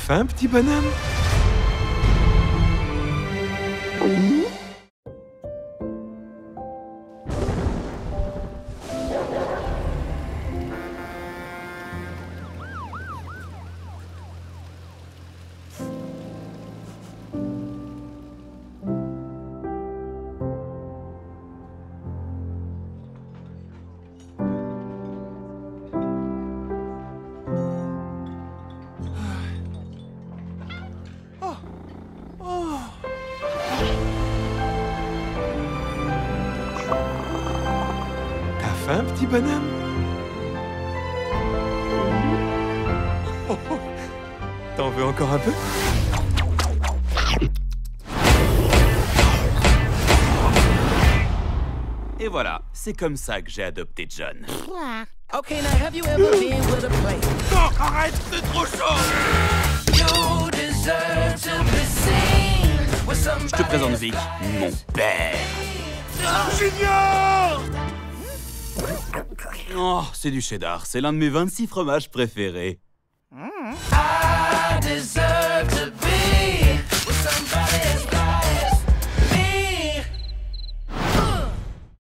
faim, petit bonhomme? Faim, petit bonhomme? Oh, oh. T'en veux encore un peu? Et voilà, c'est comme ça que j'ai adopté John. Okay, now have you ever been with a plate? Non, arrête, c'est trop chaud! You deserve to be seen with somebody. Je te présente Vic, mon père. Junior! Oh, c'est du cheddar, c'est l'un de mes 26 fromages préférés. I deserve